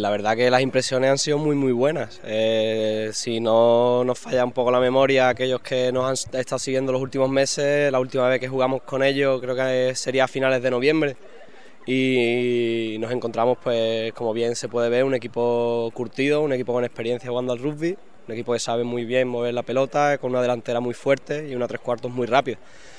la verdad que las impresiones han sido muy buenas. Si no nos falla un poco la memoria, aquellos que nos han estado siguiendo los últimos meses, la última vez que jugamos con ellos creo que sería a finales de noviembre y nos encontramos, pues como bien se puede ver, un equipo curtido, un equipo con experiencia jugando al rugby, un equipo que sabe muy bien mover la pelota, con una delantera muy fuerte y una tres cuartos muy rápida.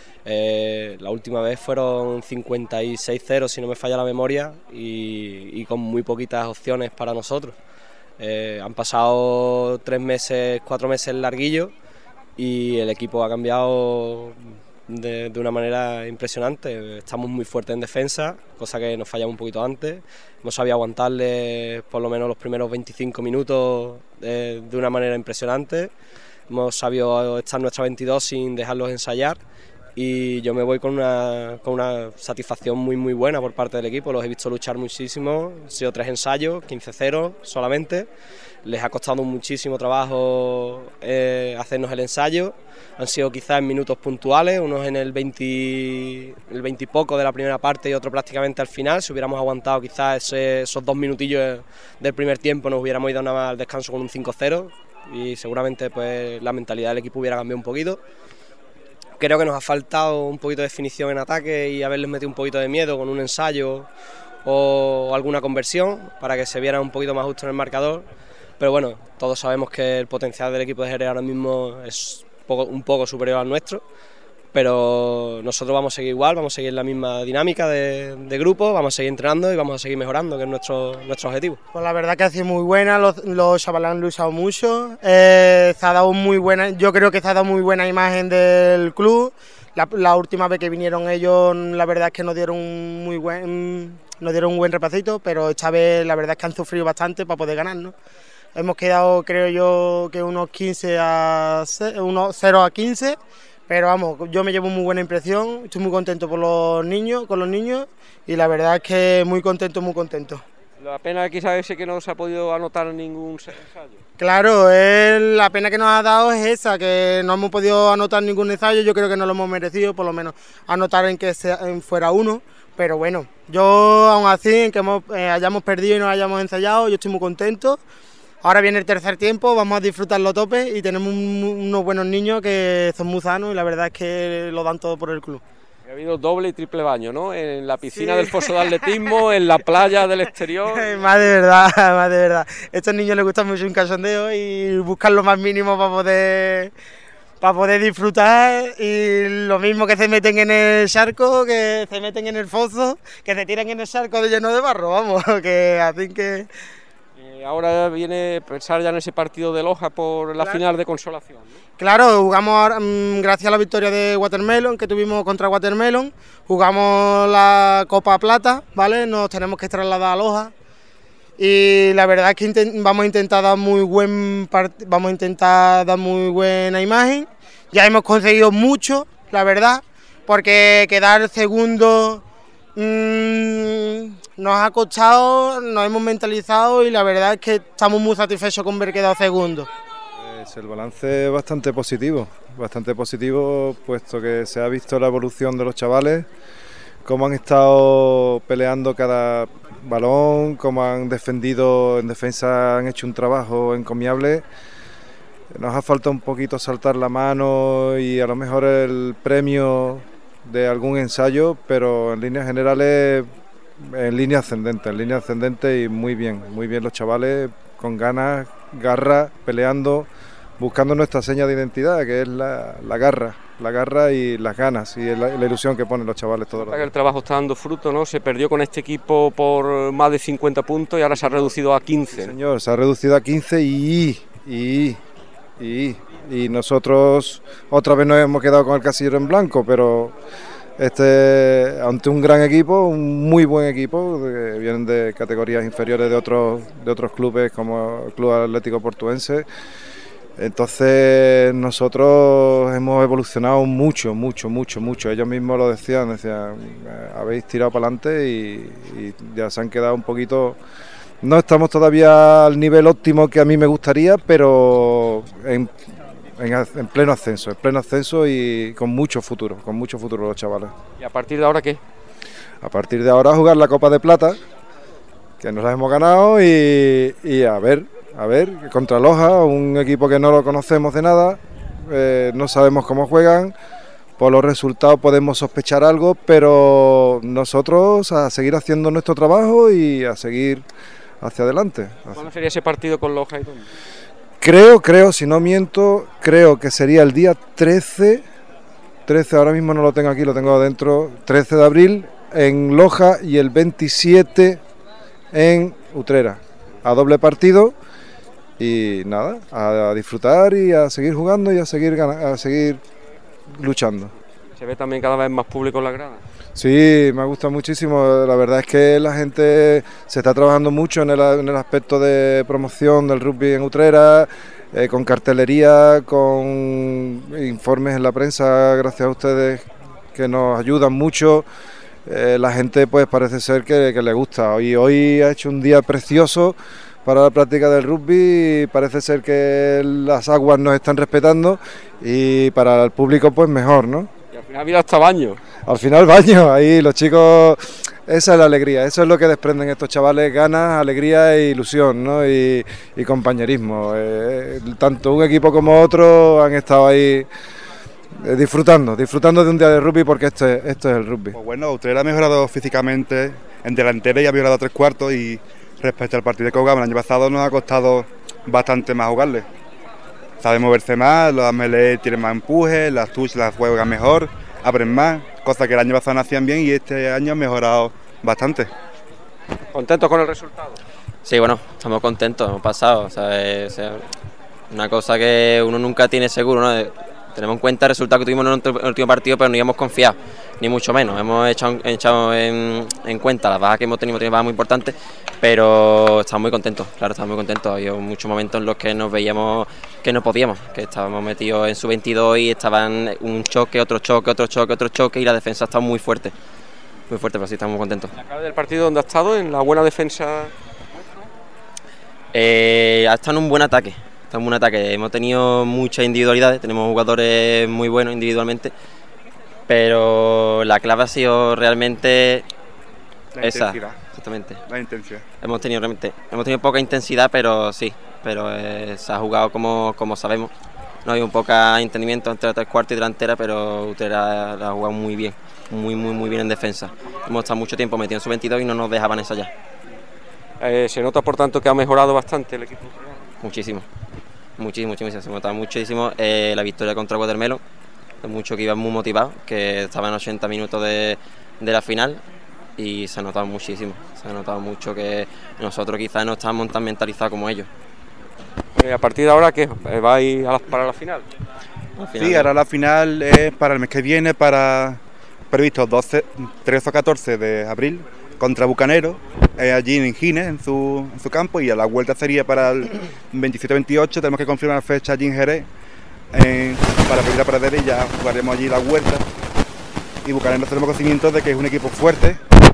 La última vez fueron 56-0 si no me falla la memoria y con muy poquitas opciones para nosotros. Han pasado 3 meses, 4 meses larguillos y el equipo ha cambiado de una manera impresionante. Estamos muy fuertes en defensa, cosa que nos fallaba un poquito antes. Hemos sabido aguantarle por lo menos los primeros 25 minutos de una manera impresionante. Hemos sabido estar nuestra 22 sin dejarlos ensayar. Y yo me voy con una satisfacción muy buena por parte del equipo. Los he visto luchar muchísimo, han sido 3 ensayos, 15-0 solamente. Les ha costado muchísimo trabajo hacernos el ensayo. Han sido quizás en minutos puntuales, unos en el 20 y poco de la primera parte y otro prácticamente al final. Si hubiéramos aguantado quizás esos 2 minutillos del primer tiempo, nos hubiéramos ido al descanso con un 5-0 y seguramente pues la mentalidad del equipo hubiera cambiado un poquito. Creo que nos ha faltado un poquito de definición en ataque y haberles metido un poquito de miedo con un ensayo o alguna conversión para que se viera un poquito más justo en el marcador. Pero bueno, todos sabemos que el potencial del equipo de Jerez ahora mismo es un poco superior al nuestro, pero nosotros vamos a seguir igual, vamos a seguir la misma dinámica de grupo, vamos a seguir entrenando y vamos a seguir mejorando, que es nuestro objetivo. Pues la verdad que ha sido muy buena, los chavales han luchado mucho, se ha dado muy buena, yo creo que se ha dado muy buena imagen del club. La última vez que vinieron ellos, la verdad es que nos dieron un buen repasito, pero esta vez la verdad es que han sufrido bastante para poder ganar, ¿no? Hemos quedado, creo yo, que unos 0-15, pero vamos, yo me llevo muy buena impresión, estoy muy contento con los niños y la verdad es que muy contento. La pena quizás es que no se ha podido anotar ningún ensayo. Claro, la pena que nos ha dado es esa, que no hemos podido anotar ningún ensayo, yo creo que no lo hemos merecido, por lo menos anotar en que fuera uno, pero bueno, yo aún así, en que hayamos perdido y no hayamos ensayado, yo estoy muy contento. Ahora viene el tercer tiempo, vamos a disfrutarlo a tope y tenemos unos buenos niños que son muy sanos y la verdad es que lo dan todo por el club. Ha habido doble y triple baño, ¿no? En la piscina del foso de atletismo, en la playa del exterior. Más de verdad. A estos niños les gusta mucho un cachondeo y buscan lo más mínimo para poder disfrutar, y lo mismo que se meten en el charco, que se meten en el foso, que se tiran en el charco lleno de barro, vamos, que así que... Ahora viene pensar ya en ese partido de Loja por la final de consolación, ¿no? Claro, jugamos ahora, gracias a la victoria de Watermelon que tuvimos contra Watermelon, jugamos la Copa Plata, ¿vale? Nos tenemos que trasladar a Loja y la verdad es que vamos a intentar dar muy buena imagen. Ya hemos conseguido mucho, la verdad, porque quedar segundo nos ha costado, nos hemos mentalizado y la verdad es que estamos muy satisfechos con haber quedado segundo. Pues el balance es bastante positivo, puesto que se ha visto la evolución de los chavales, cómo han estado peleando cada balón, cómo han defendido en defensa, han hecho un trabajo encomiable. Nos ha faltado un poquito saltar la mano y a lo mejor el premio de algún ensayo, pero en líneas generales en línea ascendente y muy bien los chavales, con ganas, garra, peleando, buscando nuestra seña de identidad, que es la garra y las ganas y la ilusión que ponen los chavales todos los días. El trabajo está dando fruto, ¿no? Se perdió con este equipo por más de 50 puntos y ahora se ha reducido a 15. Sí, señor, se ha reducido a 15 y nosotros otra vez nos hemos quedado con el casillero en blanco, pero ante un gran equipo, un muy buen equipo, que vienen de categorías inferiores de otros clubes como el Club Atlético Portuense. Entonces nosotros hemos evolucionado mucho. Ellos mismos lo decían, habéis tirado para adelante y ya se han quedado un poquito. No estamos todavía al nivel óptimo que a mí me gustaría, pero en pleno ascenso y con mucho futuro los chavales. ¿Y a partir de ahora qué? A partir de ahora jugar la Copa de Plata, que nos las hemos ganado y a ver, contra Loja, un equipo que no lo conocemos de nada, no sabemos cómo juegan, por los resultados podemos sospechar algo, pero nosotros a seguir haciendo nuestro trabajo y a seguir hacia adelante. ¿Cuándo sería ese partido con Loja y dónde? Creo, si no miento, creo que sería el día 13, ahora mismo no lo tengo aquí, lo tengo adentro, 13 de abril en Loja y el 27 en Utrera, a doble partido y nada, a disfrutar y a seguir jugando y a seguir luchando. ¿Se ve también cada vez más público en la grada? Sí, me gusta muchísimo, la verdad es que la gente se está trabajando mucho en el aspecto de promoción del rugby en Utrera, con cartelería, con informes en la prensa, gracias a ustedes que nos ayudan mucho. La gente pues parece ser que le gusta y hoy ha hecho un día precioso para la práctica del rugby, parece ser que las aguas nos están respetando y para el público pues mejor, ¿no? Y al final ha habido hasta baño. Al final baño, ahí los chicos, esa es la alegría, eso es lo que desprenden estos chavales, ganas, alegría e ilusión, ¿no? Y compañerismo, tanto un equipo como otro han estado ahí disfrutando de un día de rugby porque esto es el rugby. Pues bueno, Utrera ha mejorado físicamente en delantera y ha mejorado 3/4 y respecto al partido que jugamos el año pasado nos ha costado bastante más jugarle. Sabe moverse más, los melee tienen más empuje, las touch las juegan mejor, abren más, cosas que el año pasado no hacían bien y este año han mejorado bastante. ¿Contentos con el resultado? Sí, bueno, estamos contentos, hemos pasado, ¿sabes? O sea, una cosa que uno nunca tiene seguro, ¿no? Tenemos en cuenta el resultado que tuvimos en el último partido, pero no íbamos confiado, ni mucho menos. Hemos echado en cuenta las bajas que hemos tenido bajas muy importantes, pero estamos muy contentos, claro, estamos muy contentos. Había muchos momentos en los que nos veíamos que no podíamos, que estábamos metidos en sub-22 y estaban un choque, otro choque y la defensa está muy fuerte, pero sí estamos muy contentos. ¿La clave del partido dónde ha estado? ¿En la buena defensa? Ha estado en un buen ataque. Hemos tenido muchas individualidades, tenemos jugadores muy buenos individualmente, pero la clave ha sido realmente esa. Exactamente. La intensidad. Hemos tenido poca intensidad, pero sí, se ha jugado como sabemos. No hay un poco entendimiento entre 3/4 y delantera, pero Utrera la ha jugado muy bien, muy bien en defensa. Hemos estado mucho tiempo metidos en sub-22 y no nos dejaban ensayar. Se nota por tanto que ha mejorado bastante el equipo. Muchísimo, se nota muchísimo la victoria contra Watermelon, mucho que iban muy motivados, que estaban 80 minutos de la final y se ha notado muchísimo, se ha notado mucho que nosotros quizás no estamos tan mentalizados como ellos. A partir de ahora, ¿qué? ¿Vais para la final? Sí, ahora la final es para el mes que viene, previsto 13 o 14 de abril, contra Bucanero, allí en Gines, en su campo, y a la vuelta sería para el 27-28, tenemos que confirmar la fecha allí en Jerez, para pedir a perder y ya jugaremos allí la vuelta. Y Bucanero tenemos conocimiento de que es un equipo fuerte,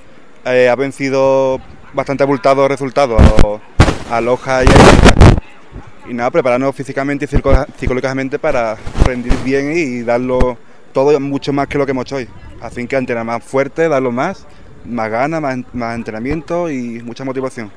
ha vencido bastante abultados resultados a Loja y a Ibiza. Y nada, prepararnos físicamente y psicológicamente para rendir bien y darlo todo mucho más que lo que hemos hecho hoy. Así que entrenar más fuerte, darlo más ganas, más entrenamiento y mucha motivación.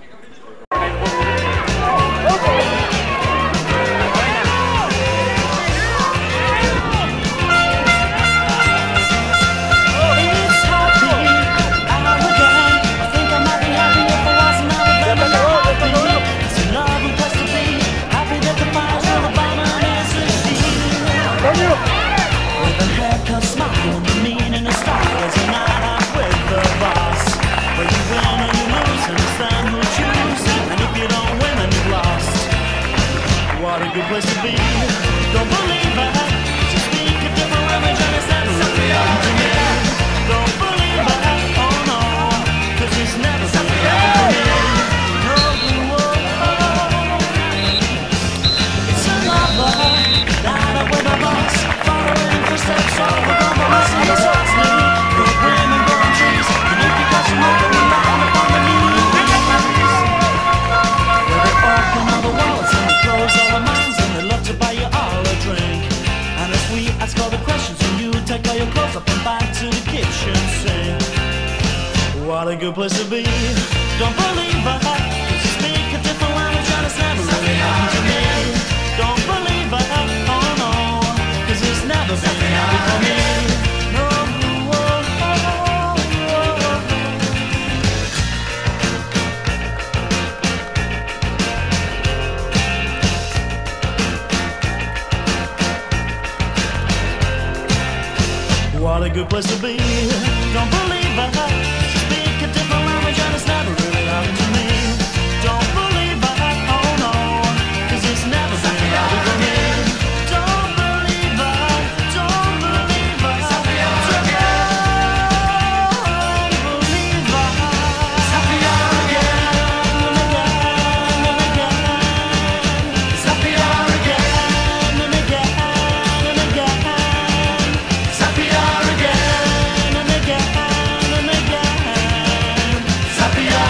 What a good place to be. Don't believe I speak a different language and it's never really happened to me. Don't believe I, oh no, 'cause it's never been happy for me. No, what a good place to be. Don't believe I speak a different language and it's never really happened to me. Don't believe I, oh no, 'cause it's never been happy for me. Don't believe I, don't believe I, don't believe I. It's happier again and again and again. It's happier again and again and again. It's happier again and again and again. It's happier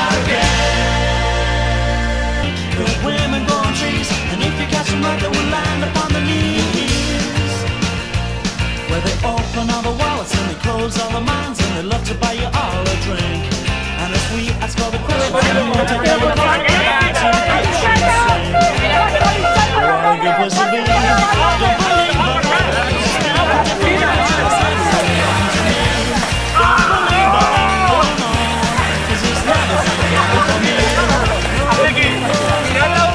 again. The women grow on trees, and if you catch them right, they will land upon their knees. Where they open all the wallets and they close all the minds, and they love to buy you all a drink. And if we ask all the questions, they won't take any part. What a good place to be. Don't believe I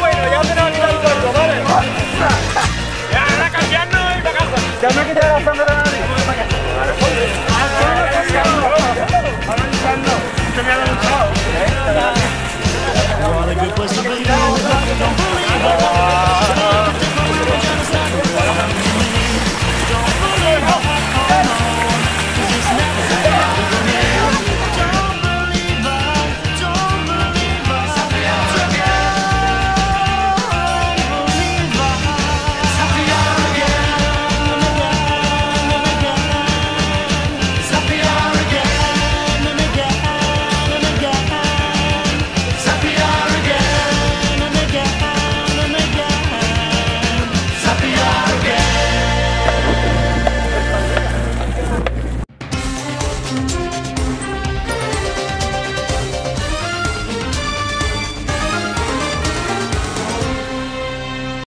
Ya me quité la sangre.